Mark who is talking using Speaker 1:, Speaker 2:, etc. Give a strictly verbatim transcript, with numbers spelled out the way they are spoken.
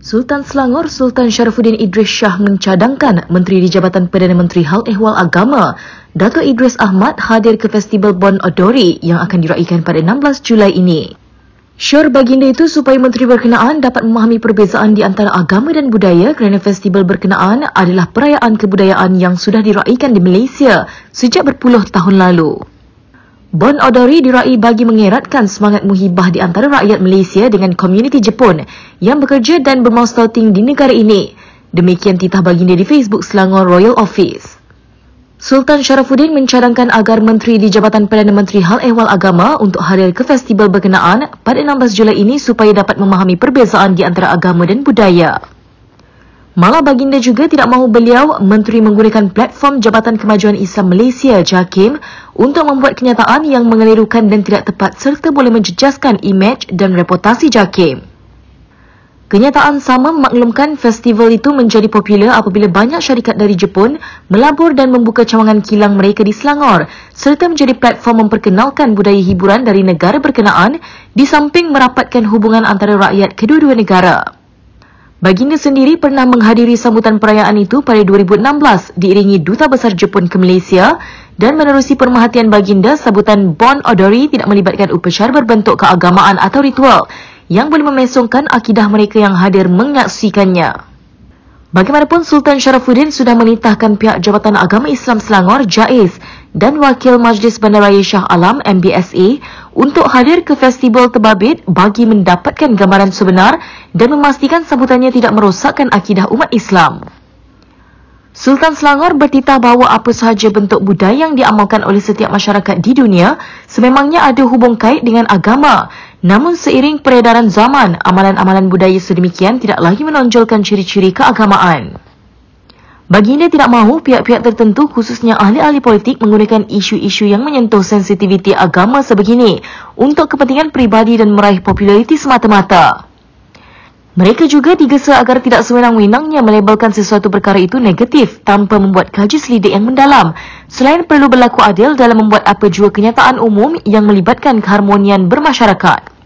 Speaker 1: Sultan Selangor Sultan Sharifuddin Idris Shah mencadangkan Menteri di Jabatan Perdana Menteri Hal Ehwal Agama Dato' Idris Ahmad hadir ke Festival Bon Odori yang akan diraikan pada enam belas Julai ini. Syarat baginda itu supaya menteri berkenaan dapat memahami perbezaan di antara agama dan budaya kerana festival berkenaan adalah perayaan kebudayaan yang sudah diraikan di Malaysia sejak berpuluh tahun lalu. Bon Odori diraih bagi mengeratkan semangat muhibah di antara rakyat Malaysia dengan komuniti Jepun yang bekerja dan bermaustating di negara ini. Demikian titah baginda di Facebook Selangor Royal Office. Sultan Sharifuddin mencadangkan agar Menteri di Jabatan Perdana Menteri Hal Ehwal Agama untuk hadir ke festival berkenaan pada enam belas Julai ini supaya dapat memahami perbezaan di antara agama dan budaya. Malah baginda juga tidak mahu beliau menteri menggunakan platform Jabatan Kemajuan Islam Malaysia JAKIM untuk membuat kenyataan yang mengelirukan dan tidak tepat serta boleh menjejaskan imej dan reputasi JAKIM. Kenyataan sama memaklumkan festival itu menjadi popular apabila banyak syarikat dari Jepun melabur dan membuka cawangan kilang mereka di Selangor serta menjadi platform memperkenalkan budaya hiburan dari negara berkenaan di samping merapatkan hubungan antara rakyat kedua-dua negara. Baginda sendiri pernah menghadiri sambutan perayaan itu pada dua ribu enam belas diiringi Duta Besar Jepun ke Malaysia dan menerusi pemerhatian baginda sambutan Bon Odori tidak melibatkan upacara berbentuk keagamaan atau ritual yang boleh memesongkan akidah mereka yang hadir menyaksikannya. Bagaimanapun Sultan Sharifuddin sudah menitahkan pihak Jabatan Agama Islam Selangor JAIS dan Wakil Majlis Bandaraya Shah Alam M B S A untuk hadir ke festival terbabit bagi mendapatkan gambaran sebenar dan memastikan sambutannya tidak merosakkan akidah umat Islam. Sultan Selangor bertitah bahawa apa sahaja bentuk budaya yang diamalkan oleh setiap masyarakat di dunia sememangnya ada hubung kait dengan agama. Namun seiring peredaran zaman, amalan-amalan budaya sedemikian tidak lagi menonjolkan ciri-ciri keagamaan. Baginda tidak mahu pihak-pihak tertentu khususnya ahli-ahli politik menggunakan isu-isu yang menyentuh sensitiviti agama sebegini untuk kepentingan peribadi dan meraih populariti semata-mata. Mereka juga digesa agar tidak sewenang-wenangnya melabelkan sesuatu perkara itu negatif tanpa membuat kaji selidik yang mendalam. Selain perlu berlaku adil dalam membuat apa jua kenyataan umum yang melibatkan keharmonian bermasyarakat.